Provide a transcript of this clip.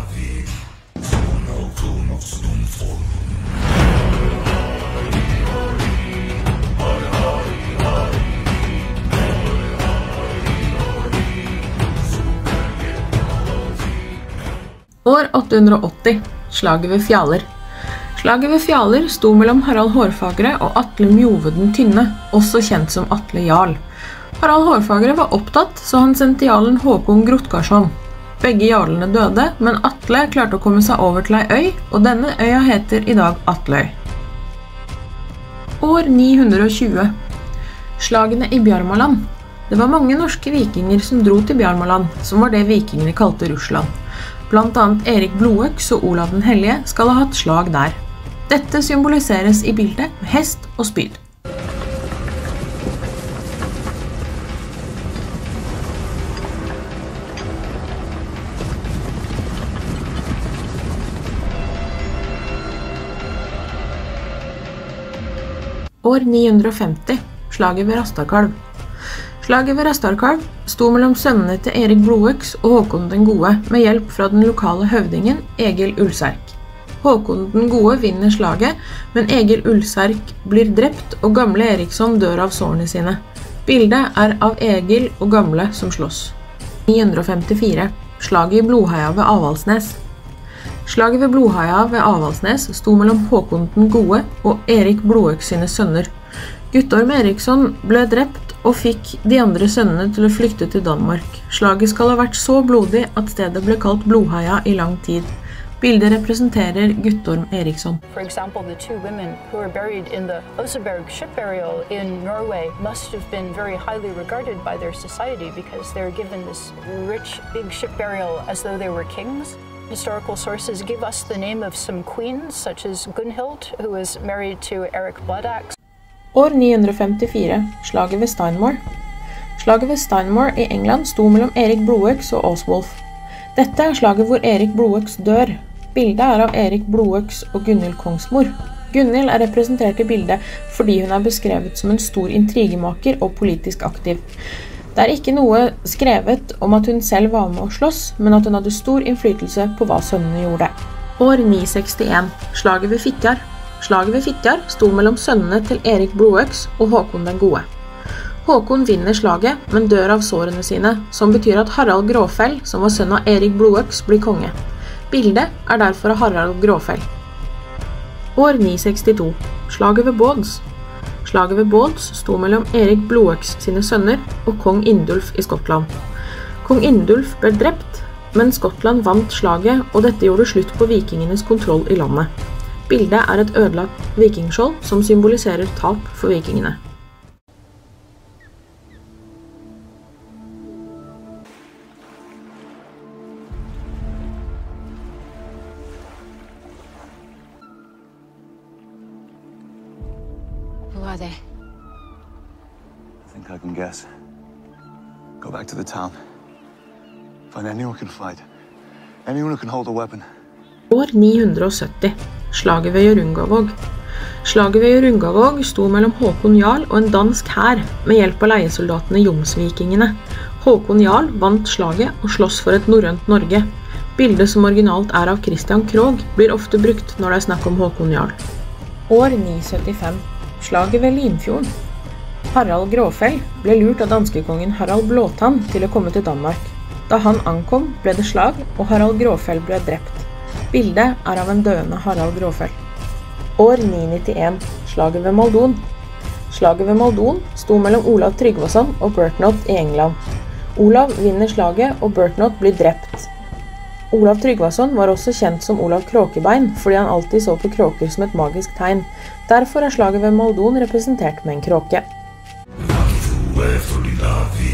År 880, slaget ved Fjaler. Slaget ved Fjaler sto mellom Harald Hårfagre og Atle Mjove den Tynne, også kjent som Atle Jarl. Harald Hårfagre var opptatt, så han sendte jarlen Håkon Grotgarsson. Begge jarlene døde, men Atle klarte å komme seg over til ei øy, og denne øya heter i dag Atløy. År 920. Slagene i Bjarmaland. Det var mange norske vikinger som dro til Bjarmaland, som var det vikingene kalte Russland. Blant annet Erik Blodøks og Olav den Hellige skal ha hatt slag der. Dette symboliseres i bildet med hest og spyd. År 950, slaget ved Rastarkalv. Slaget ved Rastarkalv sto mellom sønnene til Erik Blodøks og Håkon den Gode med hjelp fra den lokale høvdingen Egil Ulserk. Håkon den Gode vinner slaget, men Egil Ulserk blir drept og gamle Eriksson dør av sårene sine. Bildet er av Egil og gamle som slåss. 954. Slaget i Blodheia ved Avaldsnes. Slaget ved Blodheia ved Avaldsnes sto mellom Håkon den Gode og Erik Blodøks sine sønner. Guttorm Eriksson ble drept og fikk de andre sønnene til å flykte til Danmark. Slaget skal ha vært så blodig at stedet ble kalt Blodheia i lang tid. Bildet representerer Guttorm Eriksson. For example, the two women who are buried in the Oseberg ship burial in Norway must have been very highly regarded by their society because they're given this rich, big ship burial as though they were kings. Historical sources give us the name of some queens, such as Gunhild, who was married to Eric Bloodaxe. År 954, slaget ved Steinmoor. Slaget ved Steinmoor i England sto mellom Erik Blodøks og Oswulf. Dette er slaget hvor Erik Blodøks dør. Bildet er av Erik Blodøks og Gunhild Kongsmor. Gunhild er representert i bildet fordi hun er beskrevet som en stor intrigemaker og politisk aktiv. Det er ikke noe skrevet om at hun selv var med å slåss, men at hun hadde stor innflytelse på hva sønnene gjorde. År 961, slaget ved Fitjar. Slaget ved Fitjar sto mellom sønnene til Erik Blodøks og Håkon den Gode. Håkon vinner slaget, men dør av sårene sine, som betyr at Harald Gråfell, som var sønn av Erik Blodøks, blir konge. Bildet er derfor av Harald Gråfell. År 962, slaget ved Båds. Slaget ved Båds sto mellom Erik Blodøks sine sønner og kong Indulf i Skottland. Kong Indulf ble drept, men Skottland vant slaget, og dette gjorde slutt på vikingenes kontroll i landet. Bildet er et ødelagt vikingskjold som symboliserer tap for vikingene. Who are they? I think I can guess. Go back to the town. Find anyone who can fight. Anyone who can hold a weapon. År 970, slaget ved Hjørungavåg. Slaget ved Hjørungavåg sto mellom Håkon Jarl og en dansk hær med hjelp av leiesoldatene Jomsvikingene. Håkon Jarl vant slaget og slåss for et norrønt Norge. Bildet som originalt er av Christian Krog blir ofte brukt når det er snakk om Håkon Jarl. År 975, slaget ved Limfjorden. Harald Gråfell ble lurt av danskekongen Harald Blåtann til å komme til Danmark. Da han ankom ble det slag, og Harald Gråfell ble drept. Bildet er av en døende Harald Gråfell. År 991, slaget ved Maldon. Slaget ved Maldon sto mellom Olav Tryggvason og Byrhtnoth i England. Olav vinner slaget, og Byrhtnoth blir drept. Olav Tryggvason var også kjent som Olav Kråkebein, fordi han alltid så på kråker som et magisk tegn. Derfor er slaget ved Maldon representert med en kråke.